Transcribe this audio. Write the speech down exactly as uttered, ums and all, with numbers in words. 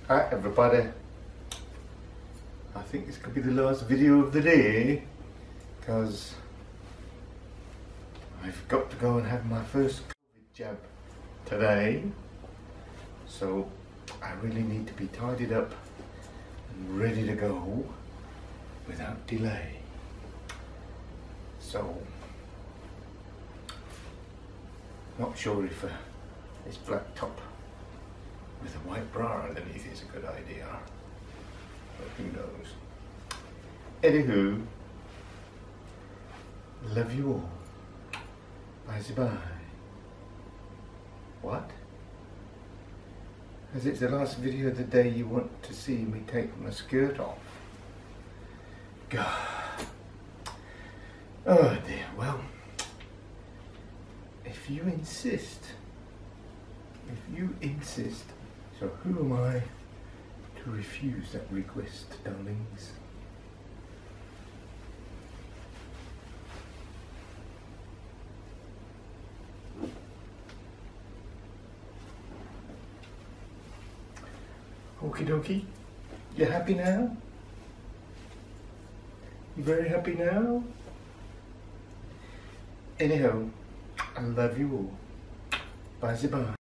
Hi everybody. I think this could be the last video of the day because I've got to go and have my first COVID jab today, so I really need to be tidied up and ready to go without delay. So not sure if uh, this black top with a white bra underneath is a good idea, but who knows. Anywho, love you all. Bye bye. What? As it's the last video of the day, you want to see me take my skirt off? God. Oh dear, well, if you insist, if you insist, so who am I to refuse that request, darlings? Okie dokie, you happy now? You very happy now? Anyhow, I love you all. Bye bye.